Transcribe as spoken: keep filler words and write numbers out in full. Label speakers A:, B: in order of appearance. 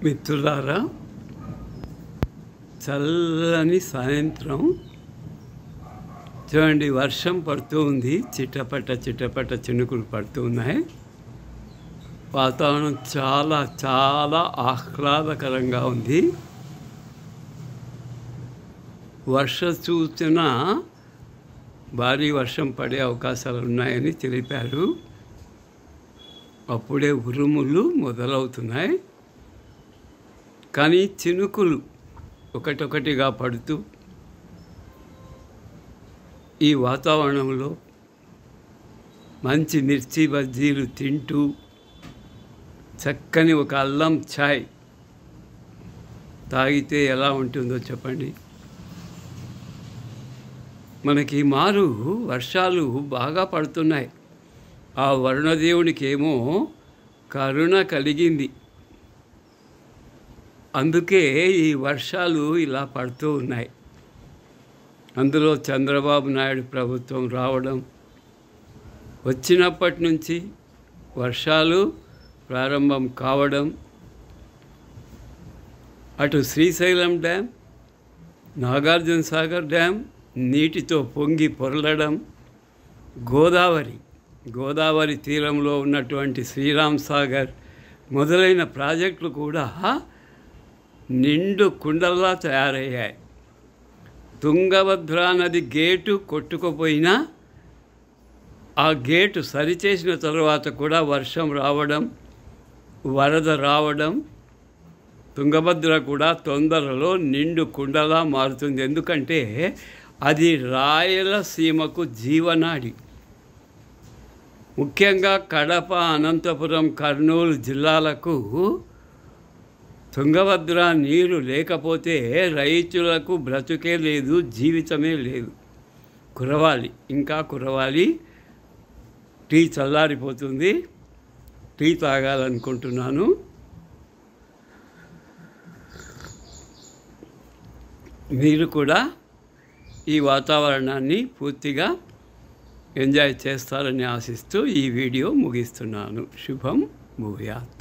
A: మిత్రులారా, చల్లని సాయంత్రం చూడండి, వర్షం పడుతూ ఉంది. చిట్టపట్ట చిట్టపట్ట చినుకులు పడుతూ ఉన్నాయి. వాతావరణం చాలా చాలా ఆహ్లాదకరంగా ఉంది. వర్ష సూచన భారీ వర్షం పడే అవకాశాలు ఉన్నాయని తెలిపారు. అప్పుడే ఉరుములు మొదలవుతున్నాయి. కానీ చినుకులు ఒకటొకటిగా పడుతూ ఈ వాతావరణంలో మంచి మిర్చి బజ్జీలు తింటూ చక్కని ఒక అల్లం ఛాయ్ తాగితే ఎలా ఉంటుందో చెప్పండి. మనకి మారు వర్షాలు బాగా పడుతున్నాయి. ఆ వరుణదేవునికి ఏమో కరుణ కలిగింది. అందుకే ఈ వర్షాలు ఇలా పడుతూ ఉన్నాయి. అందులో చంద్రబాబు నాయుడు ప్రభుత్వం రావడం, వచ్చినప్పటి నుంచి వర్షాలు ప్రారంభం కావడం, అటు శ్రీశైలం డ్యామ్, నాగార్జున సాగర్ డ్యామ్ నీటితో పొంగి పొరలడం, గోదావరి గోదావరి తీరంలో ఉన్నటువంటి శ్రీరామ్ సాగర్ మొదలైన ప్రాజెక్టులు కూడా నిండు కుండల్లా తయారయ్యాయి. తుంగభద్రా నది గేటు కొట్టుకుపోయినా ఆ గేటు సరిచేసిన తర్వాత కూడా వర్షం రావడం, వరద రావడం, తుంగభద్ర కూడా తొందరలో నిండు కుండలా మారుతుంది. ఎందుకంటే అది రాయలసీమకు జీవనాడి. ముఖ్యంగా కడప, అనంతపురం, కర్నూలు జిల్లాలకు తుంగభద్ర నీరు లేకపోతే రైతులకు బ్రతుకే లేదు, జీవితమే లేదు. కురవాలి, ఇంకా కురవాలి. టీ చల్లారిపోతుంది. టీ తాగాలనుకుంటున్నాను. మీరు కూడా ఈ వాతావరణాన్ని పూర్తిగా ఎంజాయ్ చేస్తారని ఆశిస్తూ ఈ వీడియో ముగిస్తున్నాను. శుభం భూయాత్.